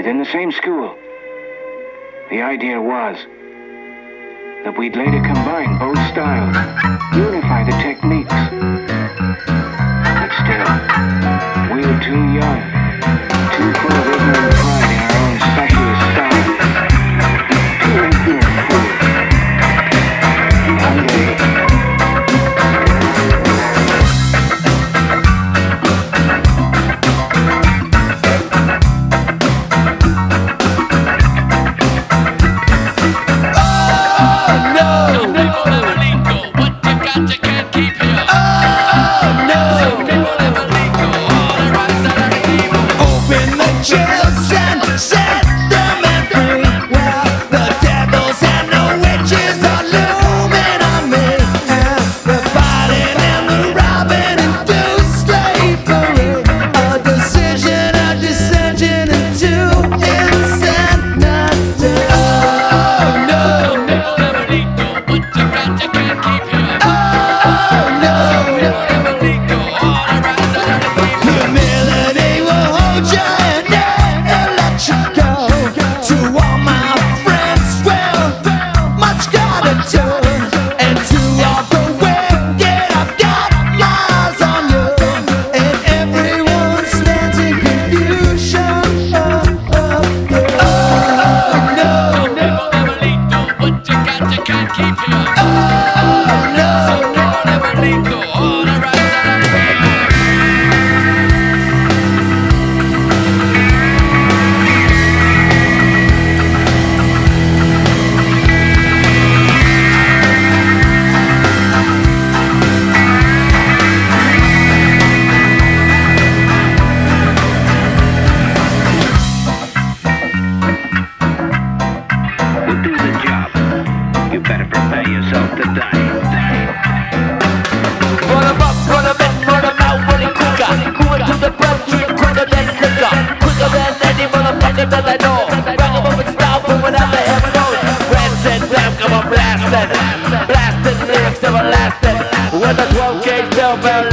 within the same school. The idea was that we'd later combine both styles, unify the techniques. But still, we were too young, too full of ignorant pride in our own specialist style, too ignorant fools. One day, blasted lyrics everlasting with a 12 gauge bell